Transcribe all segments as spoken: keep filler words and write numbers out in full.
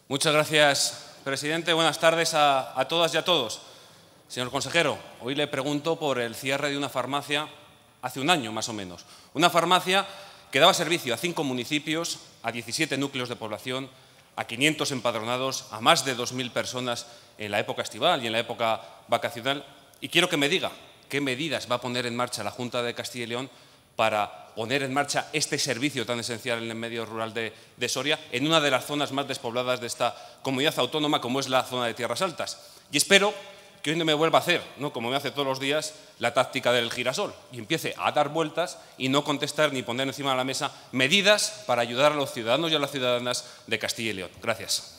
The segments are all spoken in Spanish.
Muchas gracias, presidente. Buenas tardes a, a todas y a todos. Señor consejero, hoy le pregunto por el cierre de una farmacia hace un año, más o menos. Una farmacia que daba servicio a cinco municipios, a diecisiete núcleos de población, a quinientos empadronados, a más de dos mil personas en la época estival y en la época vacacional. Y quiero que me diga qué medidas va a poner en marcha la Junta de Castilla y León para poner en marcha este servicio tan esencial en el medio rural de, de Soria, en una de las zonas más despobladas de esta comunidad autónoma, como es la zona de Tierras Altas. Y espero que hoy no me vuelva a hacer, ¿no?, como me hace todos los días, la táctica del girasol y empiece a dar vueltas y no contestar ni poner encima de la mesa medidas para ayudar a los ciudadanos y a las ciudadanas de Castilla y León. Gracias.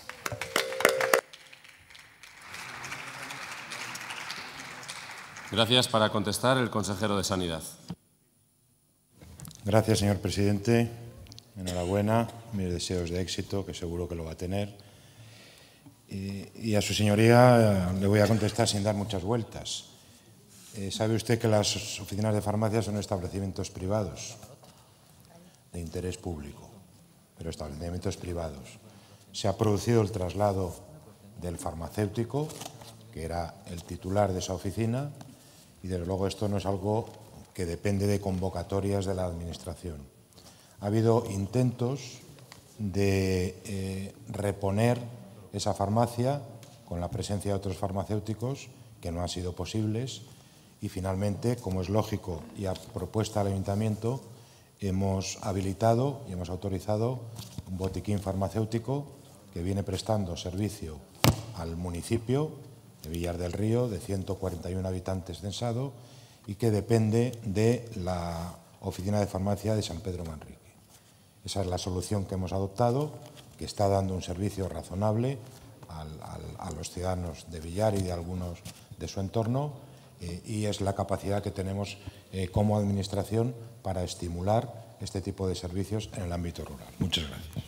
Gracias. Para contestar, el consejero de Sanidad. Gracias, señor presidente. Enhorabuena, mis deseos de éxito, que seguro que lo va a tener. Y, y a su señoría le voy a contestar sin dar muchas vueltas. Eh, sabe usted que las oficinas de farmacia son establecimientos privados de interés público, pero establecimientos privados. Se ha producido el traslado del farmacéutico, que era el titular de esa oficina, y desde luego esto no es algo que depende de convocatorias de la Administración. Ha habido intentos de eh, reponer esa farmacia con la presencia de otros farmacéuticos que no han sido posibles y finalmente, como es lógico y a propuesta del Ayuntamiento, hemos habilitado y hemos autorizado un botiquín farmacéutico que viene prestando servicio al municipio de Villar del Río, de ciento cuarenta y uno habitantes censado, y que depende de la oficina de farmacia de San Pedro Manrique. Esa es la solución que hemos adoptado, que está dando un servicio razonable al, al, a los ciudadanos de Villar y de algunos de su entorno, eh, y es la capacidad que tenemos eh, como Administración para estimular este tipo de servicios en el ámbito rural. Muchas gracias.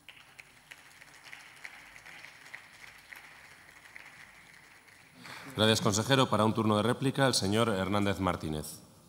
Gracias, consejero. Para un turno de réplica, el señor Hernández Martínez.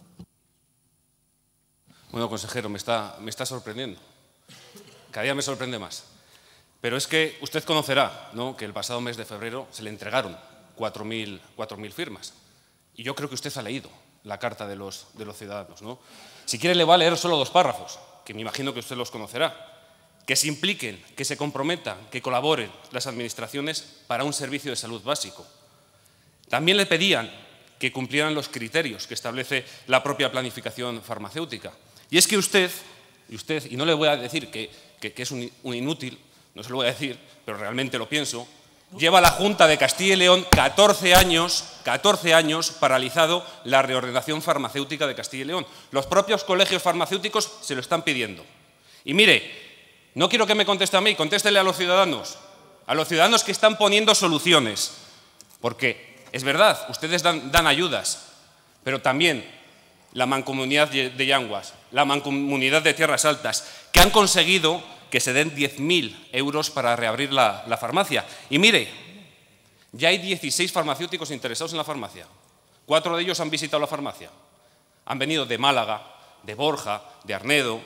Bueno, consejero, me está, me está sorprendiendo. Cada día me sorprende más. Pero es que usted conocerá, ¿no?, que el pasado mes de febrero se le entregaron cuatro mil firmas. Y yo creo que usted ha leído la carta de los, de los ciudadanos, ¿no? Si quiere, le va a leer solo dos párrafos, que me imagino que usted los conocerá. Que se impliquen, que se comprometan, que colaboren las administraciones para un servicio de salud básico. También le pedían que cumplieran los criterios que establece la propia planificación farmacéutica. Y es que usted, y, usted, y no le voy a decir que, que, que es un, un inútil, no se lo voy a decir, pero realmente lo pienso, lleva la Junta de Castilla y León catorce años, catorce años paralizado la reordenación farmacéutica de Castilla y León. Los propios colegios farmacéuticos se lo están pidiendo. Y mire, no quiero que me conteste a mí, contéstele a los ciudadanos, a los ciudadanos que están poniendo soluciones, porque es verdad, ustedes dan, dan ayudas, pero también la Mancomunidad de Yanguas, la Mancomunidad de Tierras Altas, que han conseguido que se den diez mil euros para reabrir la, la farmacia. Y mire, ya hay dieciséis farmacéuticos interesados en la farmacia. Cuatro de ellos han visitado la farmacia. Han venido de Málaga, de Borja, de Arnedo.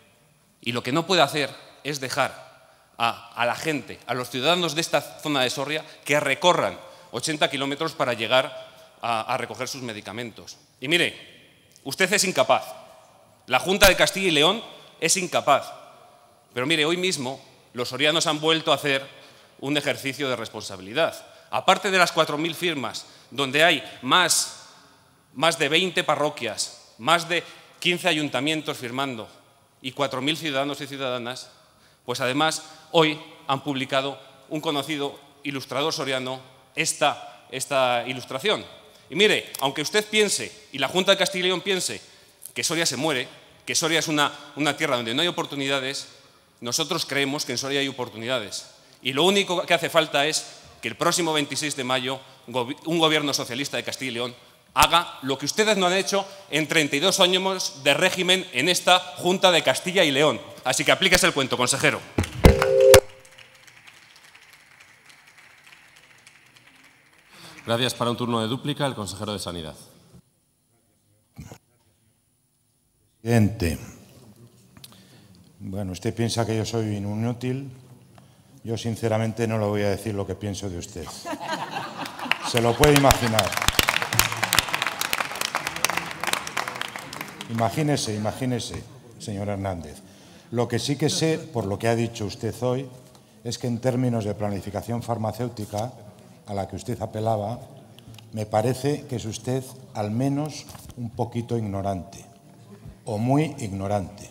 Y lo que no puede hacer es dejar a, a la gente, a los ciudadanos de esta zona de Soria, que recorran ochenta kilómetros para llegar a, a recoger sus medicamentos. Y mire, usted es incapaz. La Junta de Castilla y León es incapaz. Pero mire, hoy mismo los sorianos han vuelto a hacer un ejercicio de responsabilidad. Aparte de las cuatro mil firmas, donde hay más, más de veinte parroquias, más de quince ayuntamientos firmando y cuatro mil ciudadanos y ciudadanas, pues además hoy han publicado un conocido ilustrador soriano esta, esta ilustración. Y mire, aunque usted piense, y la Junta de Castilla y León piense, que Soria se muere, que Soria es una, una tierra donde no hay oportunidades, nosotros creemos que en Soria hay oportunidades. Y lo único que hace falta es que el próximo veintiséis de mayo un gobierno socialista de Castilla y León haga lo que ustedes no han hecho en treinta y dos años de régimen en esta Junta de Castilla y León. Así que aplíquese el cuento, consejero. Gracias. Para un turno de dúplica, el consejero de Sanidad. Presidente, bueno, usted piensa que yo soy un inútil, yo sinceramente no le voy a decir lo que pienso de usted. Se lo puede imaginar. Imagínese, imagínese, señor Hernández. Lo que sí que sé, por lo que ha dicho usted hoy, es que en términos de planificación farmacéutica, a la que usted apelaba, me parece que es usted al menos un poquito ignorante, o muy ignorante,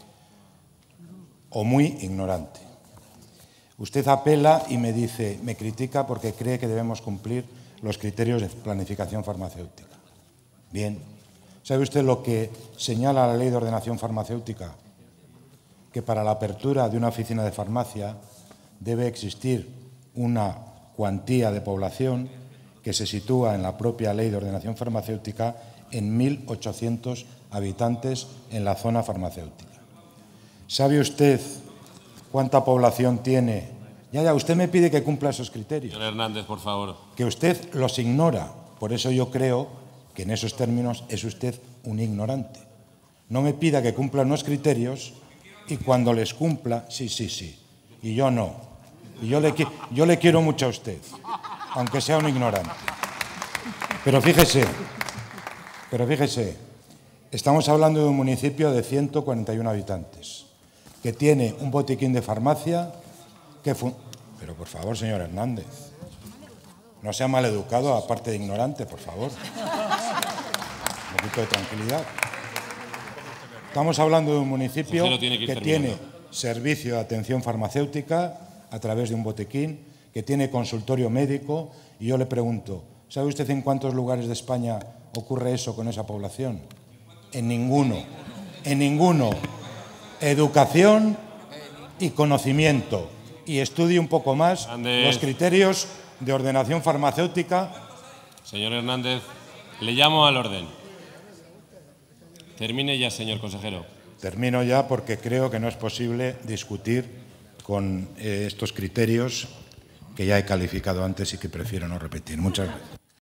o muy ignorante. Usted apela y me dice, me critica porque cree que debemos cumplir los criterios de planificación farmacéutica. Bien, ¿sabe usted lo que señala la Ley de Ordenación Farmacéutica? Que para la apertura de una oficina de farmacia debe existir una cuantía de población que se sitúa en la propia Ley de Ordenación Farmacéutica en mil ochocientos habitantes en la zona farmacéutica. ¿Sabe usted cuánta población tiene? Ya, ya, usted me pide que cumpla esos criterios. Señor Hernández, por favor. Que usted los ignora. Por eso yo creo que en esos términos es usted un ignorante. No me pida que cumpla unos criterios y cuando les cumpla, sí, sí, sí. Y yo no. Y yo le, yo le quiero mucho a usted, aunque sea un ignorante. Pero fíjese, pero fíjese, estamos hablando de un municipio de ciento cuarenta y uno habitantes, que tiene un botiquín de farmacia que... Pero por favor, señor Hernández, no sea maleducado, aparte de ignorante, por favor. Un poquito de tranquilidad. Estamos hablando de un municipio tiene que, que tiene servicio de atención farmacéutica a través de un botiquín, que tiene consultorio médico, y yo le pregunto, ¿sabe usted en cuántos lugares de España ocurre eso con esa población? En ninguno, en ninguno. Educación y conocimiento. Y estudie un poco más Hernández. Los criterios de ordenación farmacéutica. Señor Hernández, le llamo al orden. Termine ya, señor consejero. Termino ya porque creo que no es posible discutir con eh, estos criterios que ya he calificado antes y que prefiero no repetir. Muchas gracias.